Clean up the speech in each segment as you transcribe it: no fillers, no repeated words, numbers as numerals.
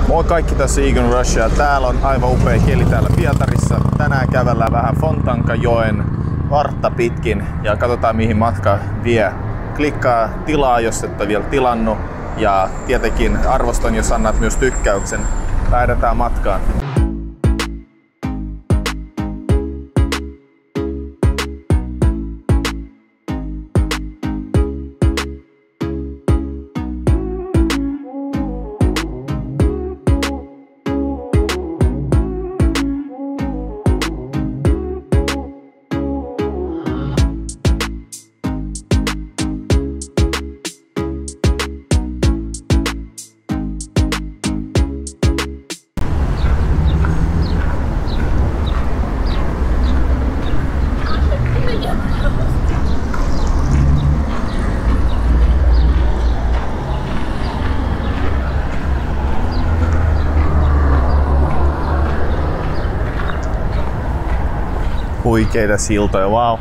Moi kaikki, tässä Egon Rush ja täällä on aivan upea keli täällä Pietarissa. Tänään kävellään vähän Fontankajoen vartta pitkin ja katsotaan mihin matka vie. Klikkaa tilaa, jos et ole vielä tilannut, ja tietenkin arvostan, jos annat myös tykkäyksen. Lähdetään matkaan. Huikeita siltoja, wow.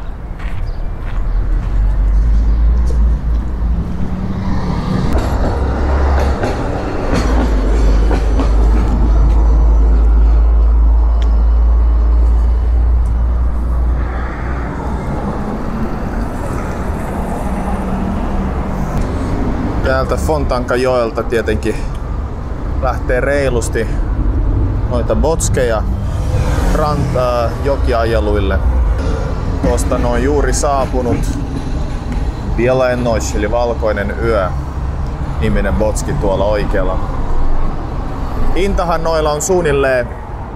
Täältä Fontankajoelta tietenkin lähtee reilusti noita botskeja jokiajeluille. Tuosta on juuri saapunut Bielaya Noć eli Valkoinen yö -niminen botski tuolla oikealla. Hintahan noilla on suunnilleen,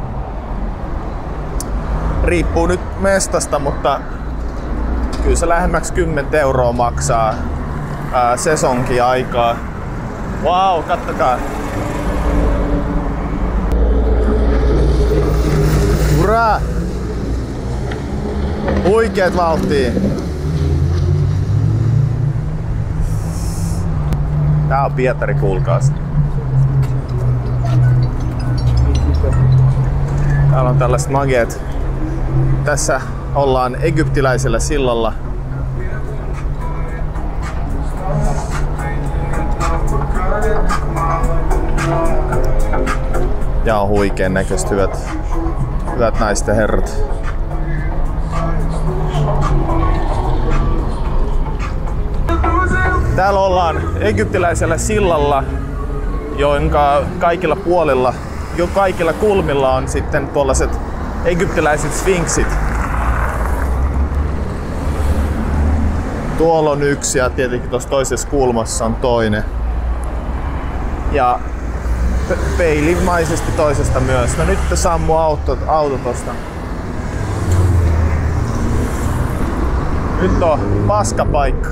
riippuu nyt mestasta, mutta kyllä se lähemmäksi 10 € maksaa sesonkin aikaa. Wow, kattokaa! Hurraa! Huikeet vauhtia! Tää on Pietari, kuulkaas. Täällä on tällaiset mageet. Tässä ollaan egyptiläisellä sillalla. Ja on huikeen näköistä, hyvät naisten herrat. Täällä ollaan egyptiläisellä sillalla, jonka kaikilla puolilla, kaikilla kulmilla on sitten tuollaiset egyptiläiset sfinksit. Tuolla on yksi ja tietenkin tuossa toisessa kulmassa on toinen. Ja peilimaisesti toisesta myös. No nyt sammuu auto tosta. Nyt on paskapaikka.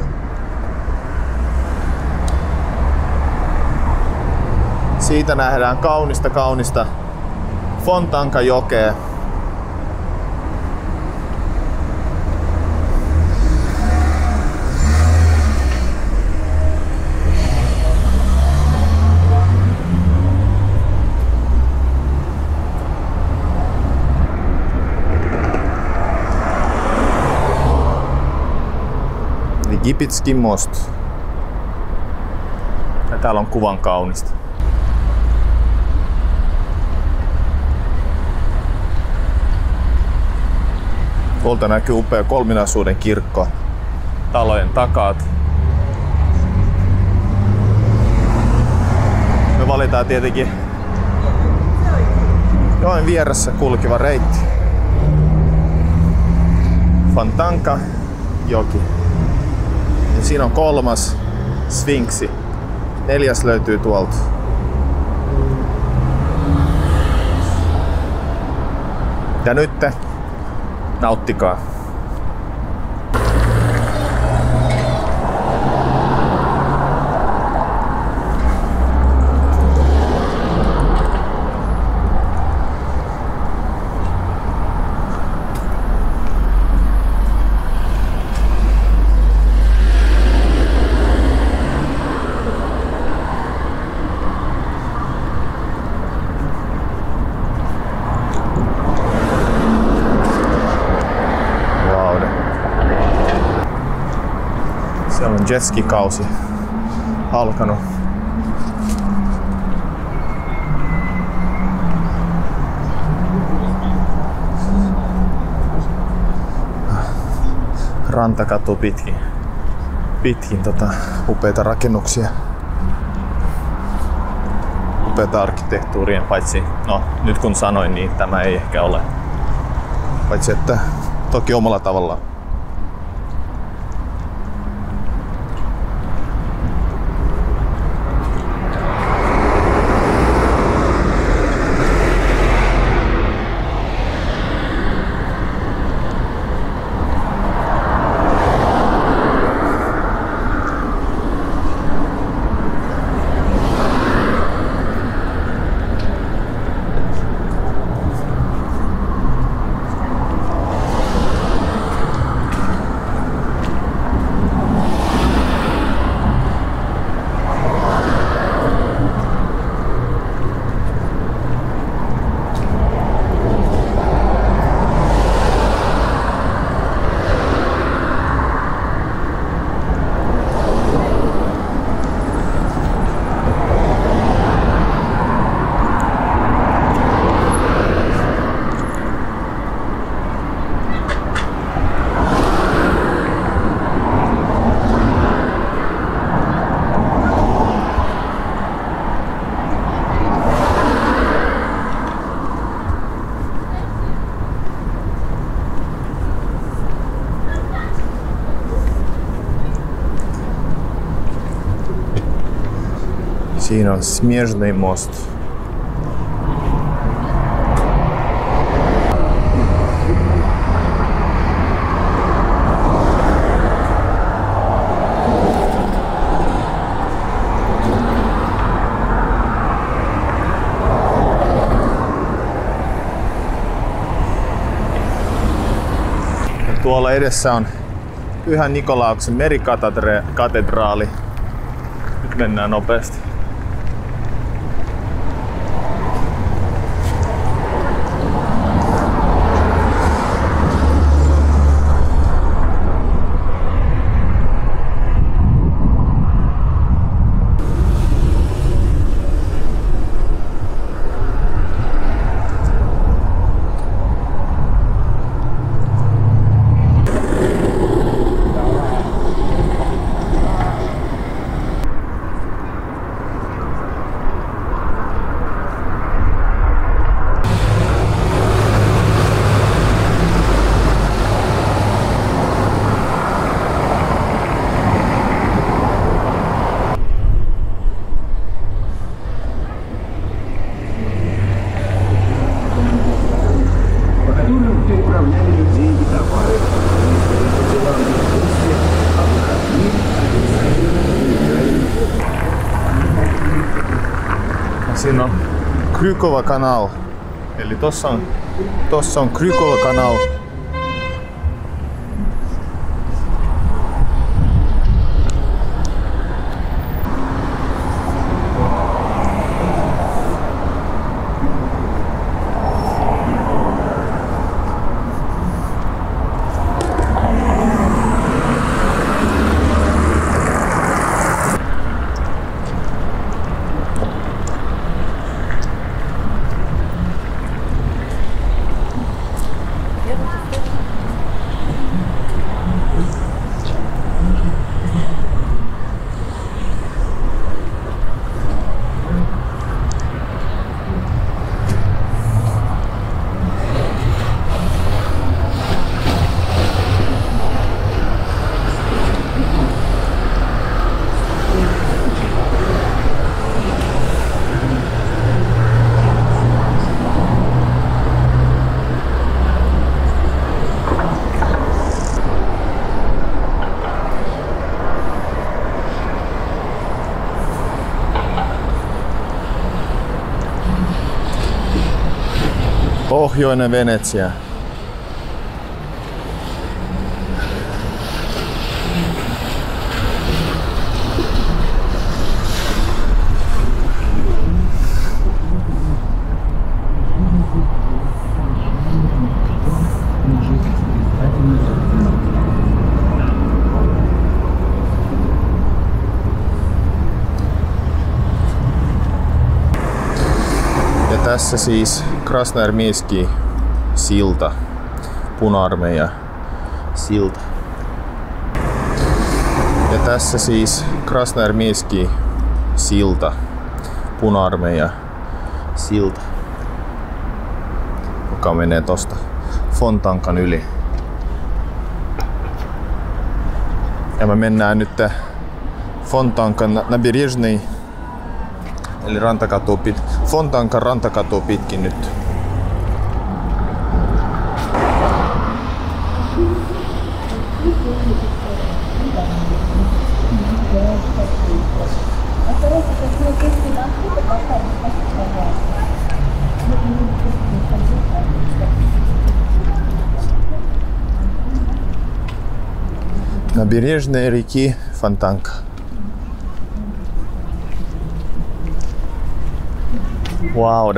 Siitä nähdään kaunista Fontankajokea. Lipitski most. Ja täällä on kuvan kaunista. Tuolta näkyy upea kolminaisuuden kirkko talojen takaat. Me valitaan tietenkin joen vieressä kulkeva reitti. Fontankajoki. Ja siinä on 3. sfinksi. 4. löytyy tuolta. Ja nyt nauttikaa. Siellä on jetski-kausi alkanut. rantakatu pitkin upeita rakennuksia. Upeita arkkitehtuuria, paitsi no nyt kun sanoin, niin tämä ei ehkä ole. Paitsi että toki omalla tavallaan. Siinä on Smierzny most. Ja tuolla edessä on Pyhän Nikolauksen merikatedraali. Nyt mennään nopeasti. Siinä on Krykova kanal. Eli tossa on Krykova kanal. Pohjoinen Venetsia. Ja tässä siis Krasnoarmejski silta, Puna-armeija silta. Ja tässä siis Krasnojarmieski silta, Puna-armeija silta, joka menee tosta Fontankan yli. Ja me mennään nyt Fontankan Nabережный eli Fontankan rantakatu pitkin nyt. Набережная реки Фонтанка. Wow.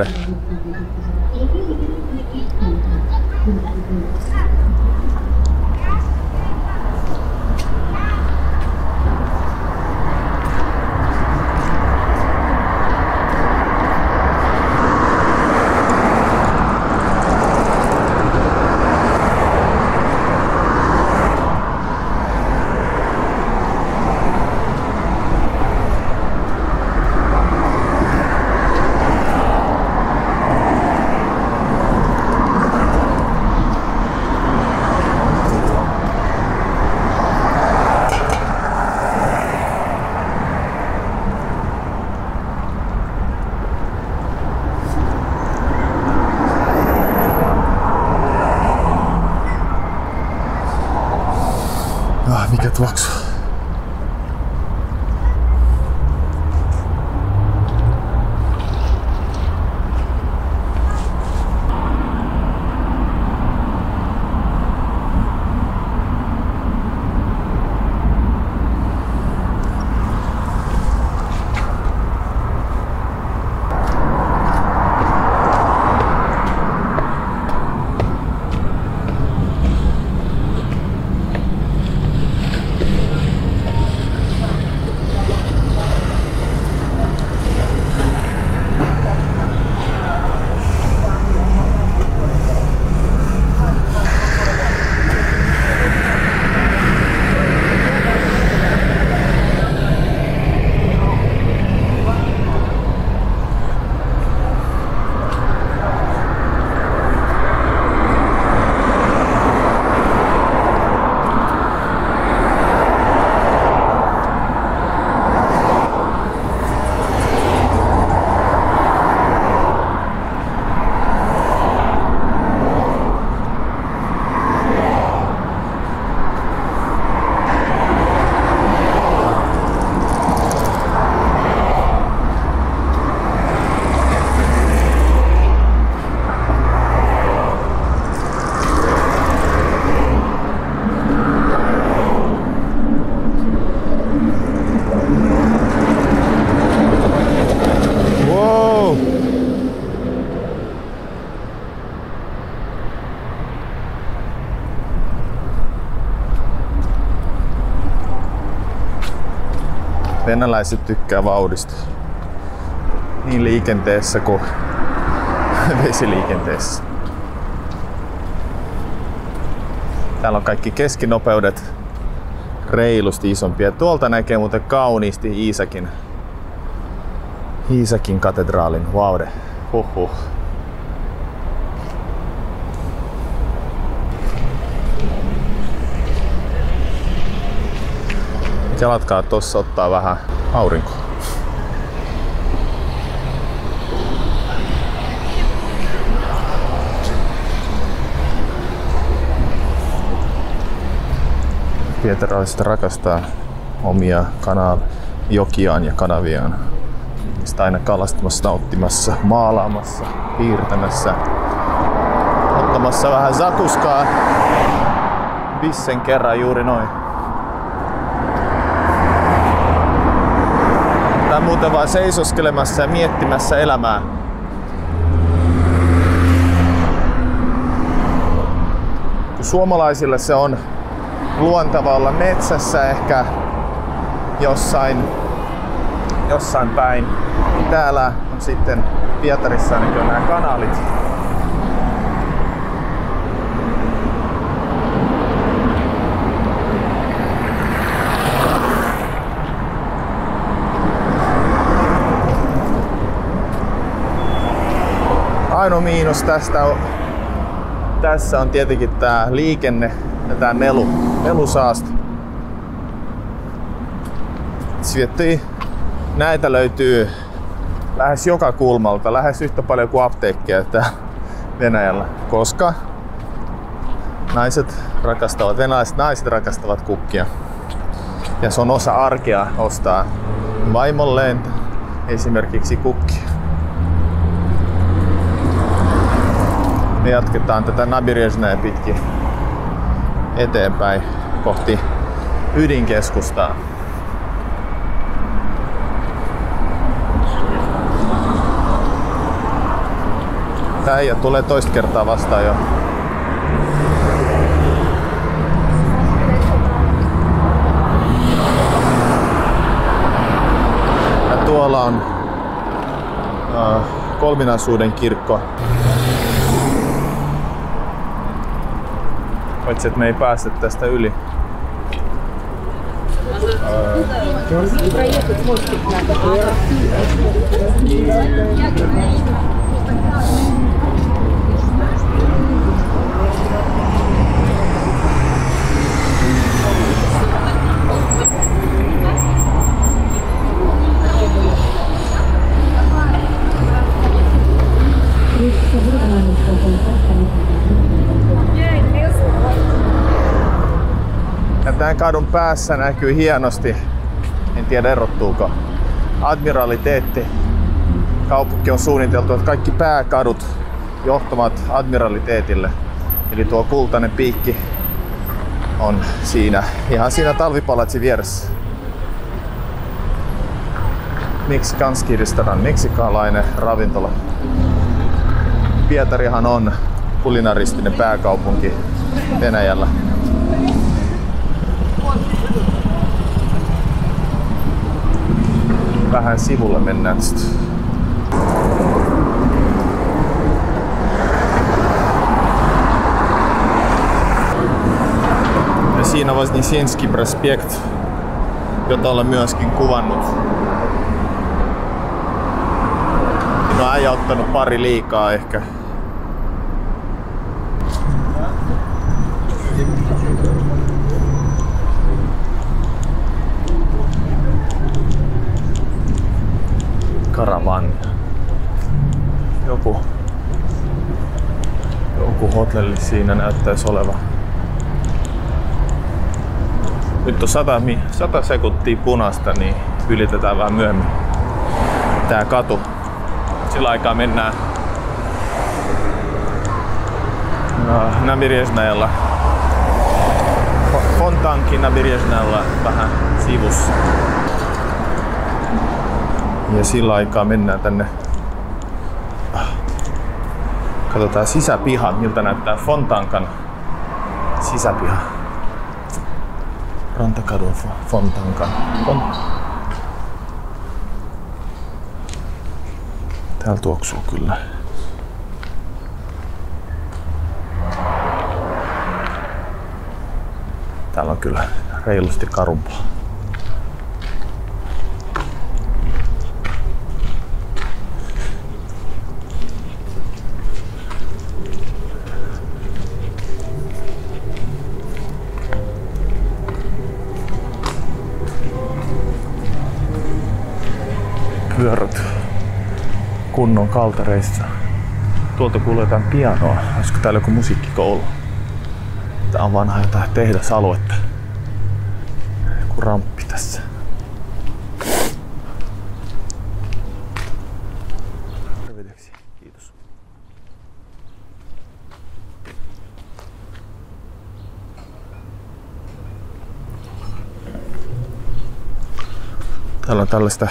Mikä tuoksu? Venäläiset tykkää vauhdista. Niin liikenteessä kuin vesiliikenteessä. Täällä on kaikki keskinopeudet reilusti isompia. Tuolta näkee muuten kauniisti Iisakin katedraalin. Vaude. Huhhuh. Jalatkaa tossa ottaa vähän aurinkoa. Pietaralaiset rakastaa omia jokiaan ja kanaviaan. Sitä aina kalastamassa, nauttimassa, maalaamassa, piirtämässä, ottamassa vähän zakuskaa. Bissen kerran juuri noin. Tai muuten vaan seisoskelemassa ja miettimässä elämää. Suomalaisille se on luontevaa olla metsässä ehkä jossain päin. Täällä on sitten Pietarissa ainakin on nämä kanaalit. Ainoa miinus tässä on tietenkin tää liikenne ja tää melusaaste. Näitä löytyy lähes joka kulmalta, lähes yhtä paljon kuin apteekkeja täällä Venäjällä, koska venäläiset naiset rakastavat kukkia. Ja se on osa arkea ostaa vaimolleen esimerkiksi kukkia. Me jatketaan tätä Nabirezhnaya pitkin eteenpäin kohti ydinkeskustaa. Tää äijä tulee toista kertaa vastaan jo. Ja tuolla on Kolminaisuuden kirkko. Paitsi että me ei päästä tästä yli. Ja tämän kadun päässä näkyy hienosti, en tiedä erottuuko, admiraliteetti. Kaupunki on suunniteltu, että kaikki pääkadut johtavat admiraliteetille. Eli tuo kultainen piikki on siinä, ihan siinä talvipalatsin vieressä. Meksikanski restoran, meksikalainen ravintola. Pietarihan on kulinaristinen pääkaupunki Venäjällä. Vähän sivulle mennään tästä. Ja siinä on Vosneshenski prospekt, jota olen myöskin kuvannut. No äijä ottanut pari liikaa ehkä. Karavan. Joku hotelli siinä näyttäisi olevan. Nyt on 100 sekuntia punasta, niin ylitetään vähän myöhemmin tää katu. Sillä aikaa mennään Nabirezhnayalla, Fontankin Nabirezhnayalla vähän sivussa. Ja sillä aikaa mennään tänne. Katsotaan sisäpiha, miltä näyttää Fontankan sisäpiha. Rantakadun Fontankan. Täällä tuoksuu kyllä. Täällä on kyllä reilusti karumpaa. Pyörät kunnon kaltareissa. Tuolta kuuluu jotain pianoa. Olisiko täällä joku musiikkikoulu? Tää on vanha jotain tehdasaluetta. Joku ramppi tässä. Tervehdiksi. Kiitos. Täällä on tällaista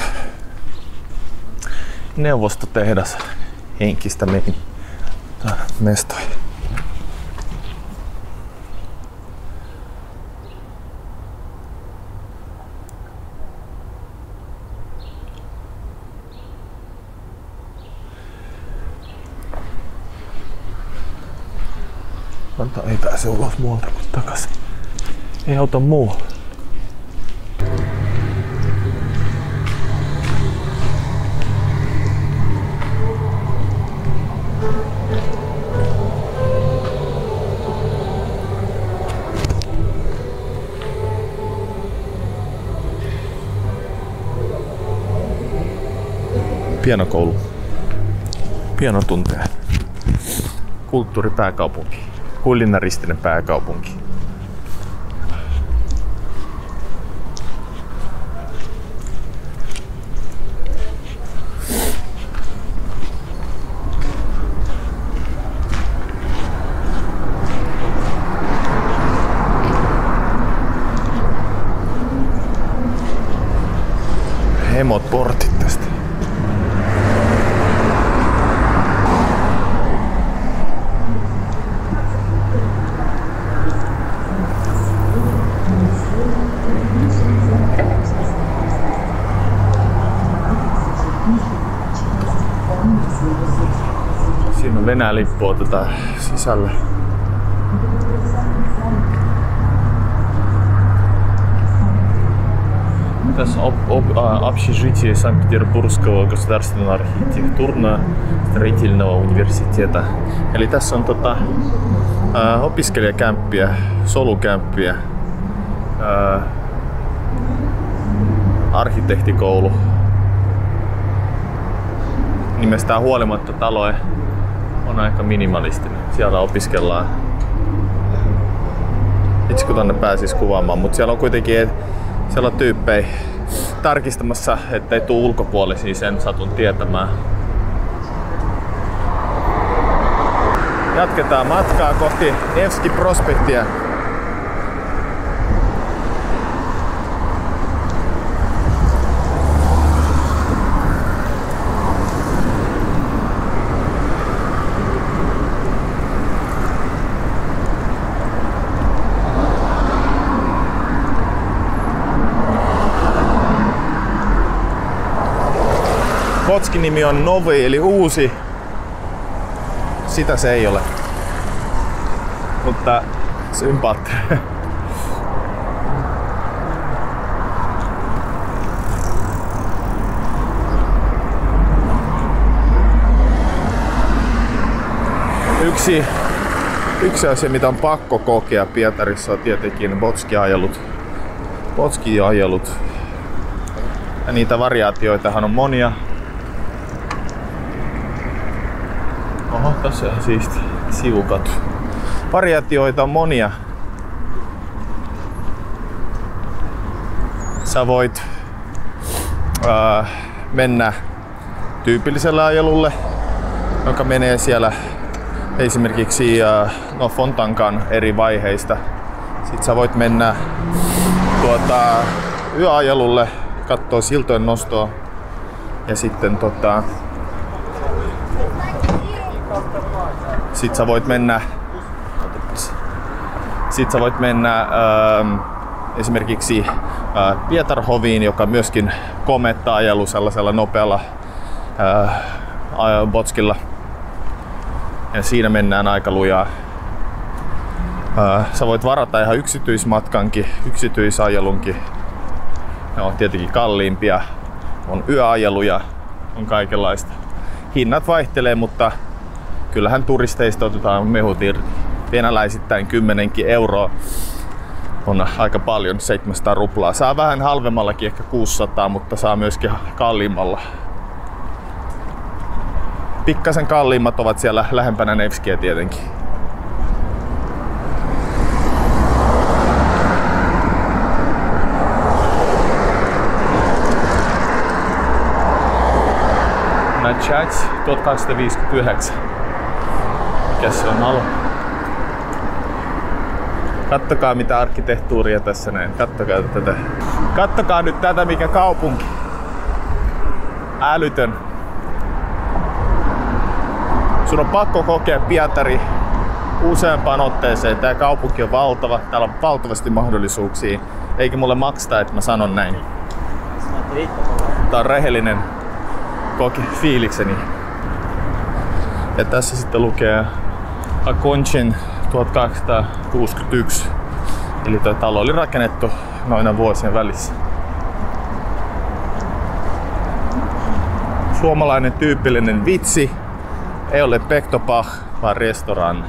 neuvostotehdas henkistä mestoja. Ei pääse ulos muualta kuin takas. Ei auta muu. Pianokoulu. Pianotunteja. Kulttuuripääkaupunki. Kulinaristinen pääkaupunki. Hemot portit tästä. Siinä on Venäjän lippua sisällä. Tässä on общежитие Санкт-Петербургского государственного архитектурно-строительного университета. Eli tässä on opiskelijakämppiä, solukämppiä, arkkitehtikoulu. Nimestään huolimatta talo on aika minimalistinen. Siellä opiskellaan. Itse kun tonne pääsis kuvaamaan, mutta siellä on kuitenkin tyyppejä tarkistamassa, ettei tuu ulkopuolisia, sen satun tietämään. Jatketaan matkaa kohti Nevski Prospektia. Botskin nimi on Novi eli uusi. Sitä se ei ole. Mutta sympaattinen. Yksi asia, mitä on pakko kokea Pietarissa, on tietenkin Botski-ajelut. Ja niitä variaatioitahan on monia. Oho, tässä on siisti sivukatu. Variaatioita on monia. Sä voit mennä tyypilliselle ajelulle, joka menee siellä esimerkiksi Fontankan eri vaiheista. Sitten sä voit mennä yöajelulle, kattoo siltojen nostoa ja sitten Sitten sä voit mennä esimerkiksi Pietarhoviin, joka myöskin komettaa ajelu sellaisella nopealla Botskilla. Ja siinä mennään aika lujaa. Sä voit varata ihan yksityismatkankin, yksityisajelunkin. Ne on tietenkin kalliimpia. On yöajeluja, on kaikenlaista. Hinnat vaihtelee, mutta kyllähän turisteista otetaan mehut irti. Venäläisittäin 10 euroa on aika paljon, 700 ruplaa. Saa vähän halvemmallakin, ehkä 600, mutta saa myöskin kalliimmalla. Pikkasen kalliimmat ovat siellä lähempänä Nevskiä tietenkin. Начать 1259. Mikäs se on alo? Kattokaa mitä arkkitehtuuria tässä näin. Kattokaa tätä. Kattokaa nyt tätä mikä kaupunki. Älytön. Sun on pakko kokea Pietari useampaan otteeseen. Tää kaupunki on valtava. Täällä on valtavasti mahdollisuuksia. Eikä mulle makseta, että mä sanon näin. Tää on rehellinen fiilikseni. Ja tässä sitten lukee Akonchin 1861. Eli tuo talo oli rakennettu noina vuosien välissä. Suomalainen tyypillinen vitsi. Ei ole Pektopah, vaan restoran.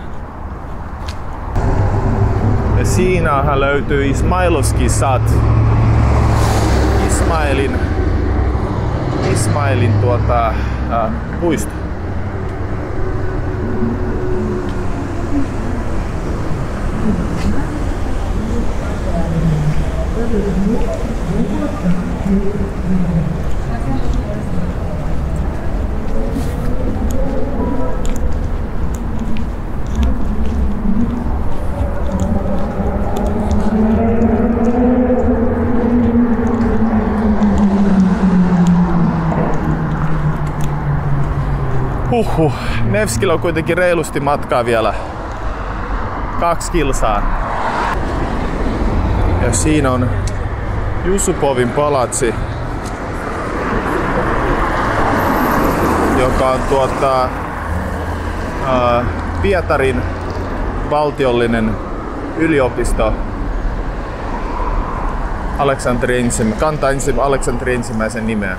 Ja siinähän löytyy Ismailovski Sad. Ismailin puisto. Nevskillä on kuitenkin reilusti matkaa vielä 2 kilsaa. Ja siinä on Jusupovin palatsi, joka on Pietarin valtiollinen yliopisto. Kantaa Aleksanteri ensimmäisen nimeä.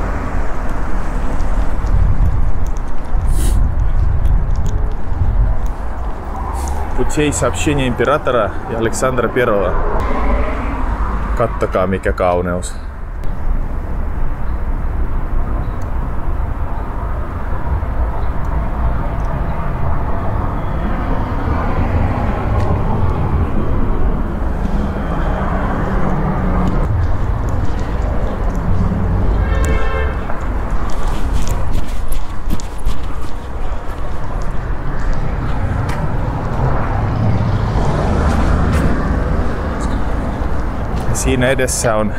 Путей сообщения императора ja Aleksandra I. Kattokaa mikä kauneus. Siinä edessä on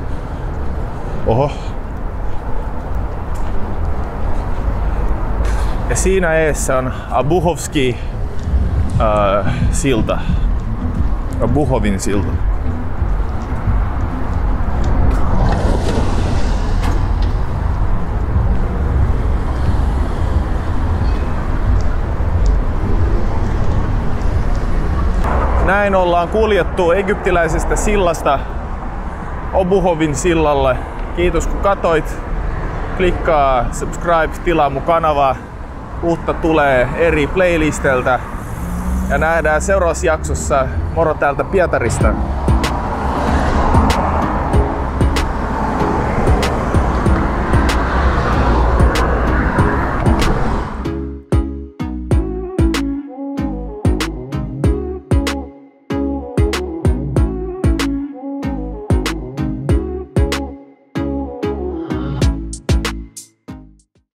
ja siinä edessä on Obuhovski silta. Obuhovin silta. Näin ollaan kuljettu egyptiläisestä sillasta Obuhovin sillalle. Kiitos kun katoit. Klikkaa subscribe, tilaa mun kanavaa. Uutta tulee eri playlisteltä. Ja nähdään seuraavassa jaksossa. Moro täältä Pietarista.